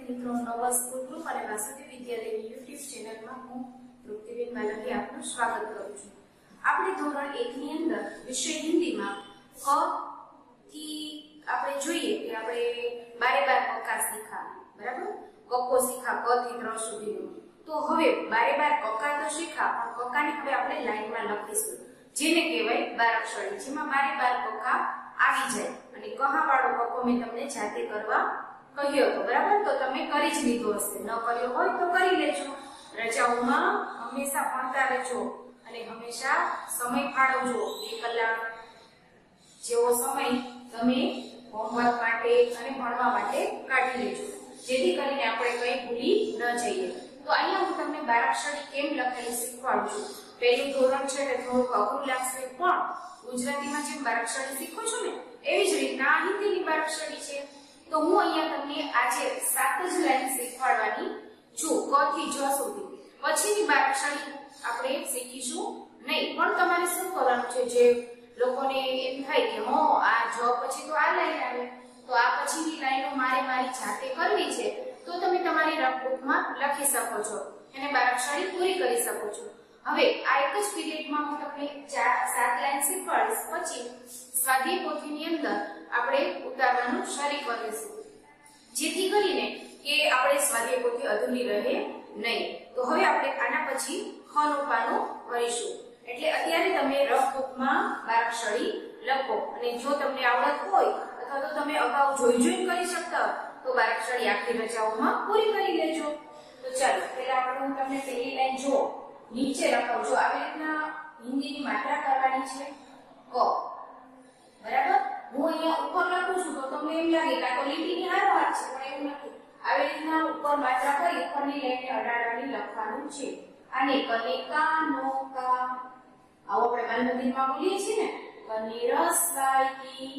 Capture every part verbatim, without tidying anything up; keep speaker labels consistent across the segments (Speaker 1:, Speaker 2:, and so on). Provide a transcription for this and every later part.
Speaker 1: મિત્રો નવા school group અને વાસુદેવ વિદ્યાલયની યુટ્યુબ ચેનલમાં હું તૃપ્તિબેન માલવી આપનું સ્વાગત કરું છું। આપણે ધોરણ એક ની અંદર વિષય હિન્દીમાં ક થી આપણે જોઈએ કે આપણે બારે બાર કકા શીખા, બરાબર, કક્કો શીખા ક થી ત્રણ સુધીનો। તો હવે બારે બાર કકા તો શીખા, પણ કકાને હવે આપણે લાઈનમાં લખીશું, જેને કહેવાય બારાક્ષરી, જેમાં બારે બાર કકા આવી જાય અને કહા વાળો કક્કો મેં તમને જાતે કરવા કહ્યો હતો, બરાબર? તો તમે કરી જ લીધો હશે, ન કર્યો હોય તો કરી લેજો। રજાઓમાં હંમેશા ભણતા રહેજો અને હંમેશા સમય ફાળવજો। બે કલાક જેવો સમય તમે હોમવર્ક માટે અને ભણવા માટે કાઢી લેજો, જેથી કરીને આપણે કંઈ ભૂલી ન જઈએ। તો અહીંયા હું તમને બારાક્ષરી કેમ લખેલી શીખવાડું છું। પહેલું ધોરણ છે એટલે થોડુંક અઘરું લાગશે, પણ ગુજરાતીમાં જેમ બારાક્ષરી શીખો છો ને એવી જ રીતના હિન્દીની બારાક્ષરી છે। તો હું અહીંયા તમને આજે સાત જ લાઈન શીખવાડવાની છું, ક થી જ સુધી। પછીની બારાક્ષરી આપણે શીખીશું નહીં, પણ તમારે શું કરવાનું છે, જે લોકોને એમ થાય કે હો આ જ પછી તો આ લાઈન આવે, તો આ પછીની લાઈનો મારે મારી જાતે કરવી છે, તો તમે તમારી રફબુકમાં લખી શકો છો અને બારાક્ષરી પૂરી કરી શકો છો। હવે આ એક જ પીરિયડમાં હું તમને ચાર સાત લાઈન શીખવાડીશ, પછી સ્વાધ્યાય પોથીની અંદર આપણે ઉતારવાનું શરૂ કરીશું, જેથી કરીને કે આપણે સ્વાધ્યાય પોથી અધૂરી રહે નહીં। તો હવે આપણે આના પછી ખ નું પાનું ભરીશું, એટલે અત્યારે તમે રફ બુકમાં બારાક્ષરી લખો, અને જો તમને આવડત હોય અથવા તો તમે અગાઉ જોઈ જોઈ કરી શકતા તો બારાક્ષરી આખી રજાઓમાં પૂરી કરી લેજો। તો ચાલો પહેલા આપણે હું તમને પહેલી લાઈન જો નીચે લખાવજો, આવી રીતના હિન્દીની માત્રા કરવાની છે ક, બરાબર? હું અહીંયા ઉપર લખું છું તો તમને એમ લાગે કે આ તો લીટીની હારોહાર છે, પણ એવું નથી। આવી રીતના ઉપર માત્રા કરી ઉપરની લાઈનને અડાડવાની લખવાનું છે। આને કને કા નો કા, આવો આપણે બાલમંદિરમાં બોલીએ છીએ ને, કને રસવાઈ કી,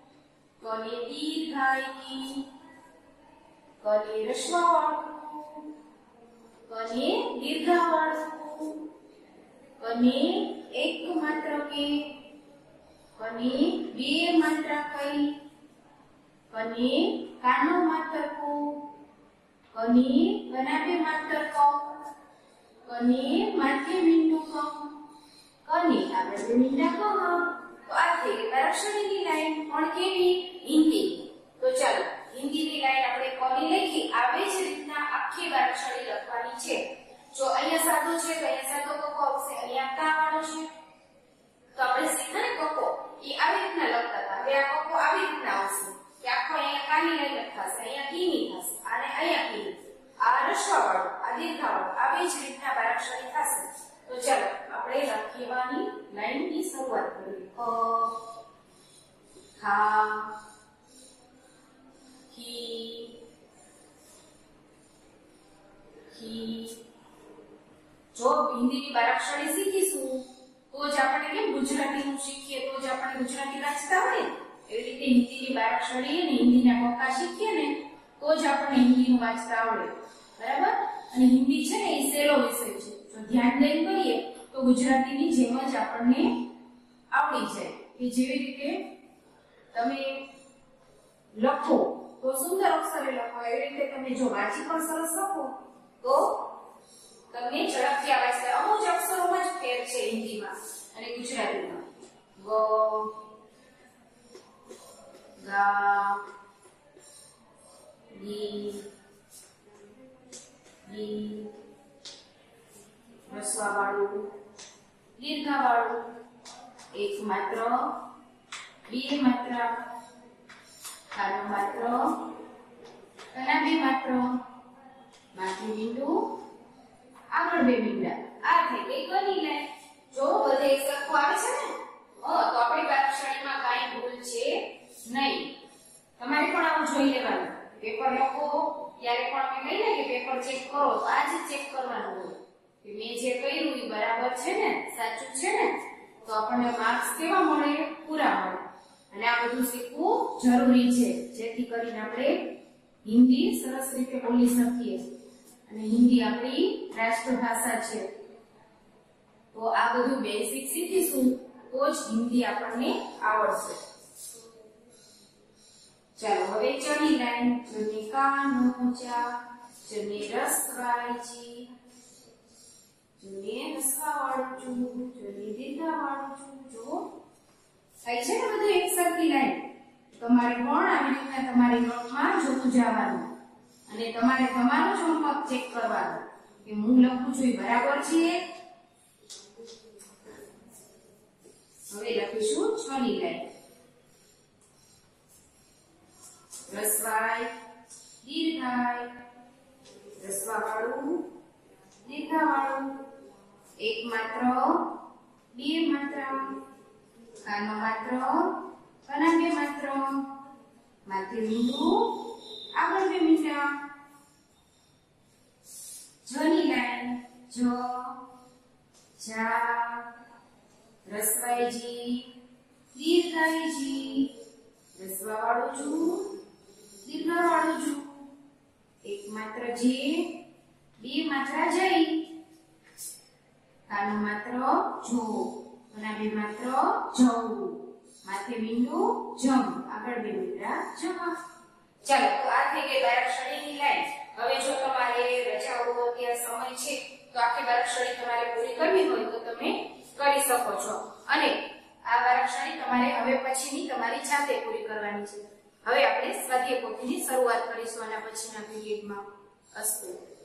Speaker 1: કને દીર્ઘાઈ કી, કને રસ્વાવાળું, કને દીર્ઘાવાળું, કને એક માત્ર કે, કને બે માત્ર કઈ, કને કાનો માત્ર કો, કને બનાવે માત્ર ક, કને માથે મીંડું ક, કને આપણે બે મીંડા ક। તો આ થઈ ગઈ બારાક્ષરીની લાઈન, પણ કેવી? હિન્દી। તો ચાલો હિન્દીની લાઈન આપણે કોની લખી આવે જ રીતના આખી બારાક્ષરી લખવાની છે। જો અહીંયા સાદો છે તો અહીંયા સાદો કક્કો આવશે, અહીંયા કા વાળો છે તો આપણે સીધા ને કક્કો એ આવી રીતના લખતા હતા, હવે આ કક્કો આવી રીતના આવશે કે આખો અહીંયા કાની લાઈન લખાશે, અહીંયા કીની થશે અને અહીંયા કીની, આ રસ્વા વાળો, આ દીર્ઘા વાળો, આવી જ રીતના બારાક્ષરી થશે। તો ચાલો આપણે લખવાની લાઈનની શરૂઆત કરીએ। ક, ખા, ખી, ખી। જો હિન્દીની બારાક્ષરી શીખીશું તો જ આપણે કેમ ગુજરાતીનું શીખીએ તો જ આપણે ગુજરાતી વાંચતા હોય, એવી રીતે હિન્દીની બારાક્ષરી અને હિન્દીના કક્કા શીખીએ ને તો જ આપણને હિન્દીનું વાંચતા આવડે, બરાબર? અને હિન્દી છે ને એ સહેલો વિષય છે, જો ધ્યાન દઈને કરીએ તો ગુજરાતીની જેમ જ આપણને આવડી જાય, કે જેવી રીતે તમે લખો તો સુંદર અક્ષરે લખો, એવી રીતે તમે જો વાંચી પણ સરસ લખો તો તમને ઝડપથી આવડશે। અમુક અક્ષરોમાં જ ફેર છે હિન્દીમાં અને ગુજરાતીમાં। ગ, ગા, ગી, ગી, રસ્વા વાળું, દીર્ઘા વાળું, એક માત્ર, બે માત્ર, કાનો માત્ર, કના બે માત્ર, માથે મીંડું, આગળ બે મીંડા। આ થઈ ગઈ ગની લાઈન। જો બધે એક સરખું આવે છે ને, હા, તો આપણી બારાક્ષરીમાં કાંઈ ભૂલ છે નહીં। તમારે પણ આવું જોઈ લેવાનું, પેપર લખો ત્યારે પણ અમે કહીએ કે પેપર ચેક કરો તો આ જ ચેક કરવાનું હોય કે મેં જે કર્યું એ બરાબર છે ને, સાચું છે ને, તો આપણને માર્ક્સ કેવા મળે? પૂરા મળે। અને આ બધું શીખવું જરૂરી છે, જેથી કરીને આપણે હિન્દી સરસ રીતે બોલી શકીએ, અને હિન્દી આપણી રાષ્ટ્રભાષા છે। તો આ બધું બેઝિક શીખીશું તો જ હિન્દી આપણને આવડશે। ચાલો હવે ચની લાઈન ચની કાનો ચા ચને રસવાઈજી ચને રસવા વાળું છું ચને દીધા વાળું છું જો થાય છે ને બધું એક સરખી લાઈન તમારે પણ આવી રીતના તમારી નોટમાં જોતું જવાનું અને તમારે તમારો જ હોમવર્ક ચેક કરવાનો કે હું લખું છું એ બરાબર છે હવે લખીશું છની લાઈન રસવાઈ દીર્ઘાઈ રસવા વાળું દીર્ઘા વાળું એક માત્ર બે માત્ર કાનો માત્ર કના બે માત્ર માથે મીંડું આગળ બે મીંડા જની લાઈન જો જા રસવાઈજી દીર્ઘાઈજી રસવા વાળું છું દીર્ઘા વાળું છું એક માત્ર જે બે માત્ર જઈ કાનો માત્ર જો અને બે માત્ર જવું માથે મીંડું જમ આગળ બે મીંડા જમા ચાલો તો આ થઈ ગઈ બારાક્ષરીની લાઈન હવે જો તમારે રજાઓ અત્યારે સમય છે તો આખી બારાક્ષરી તમારે પૂરી કરવી હોય તો તમે કરી શકો છો અને આ બારાક્ષરી તમારે હવે પછીની તમારી જાતે પૂરી કરવાની છે હવે આપણે સ્વાધ્યાય પોથીની શરૂઆત કરીશું આના પછીના પીરિયડમાં અસ્તુ